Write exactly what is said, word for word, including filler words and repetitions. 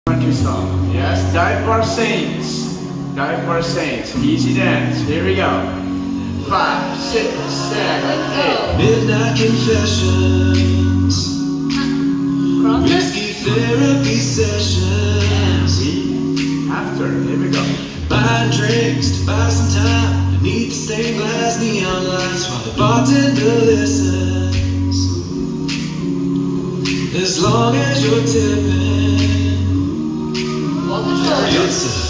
Country song. Yes, dive bar saints. Dive bar saints. Easy dance. Here we go. Five, six, seven, eight. Midnight confessions. Whiskey therapy sessions. After. Here we go. Buying drinks to buy some time beneath the stained glass neon lights while the bartender listens. As long as you're tipping, it's a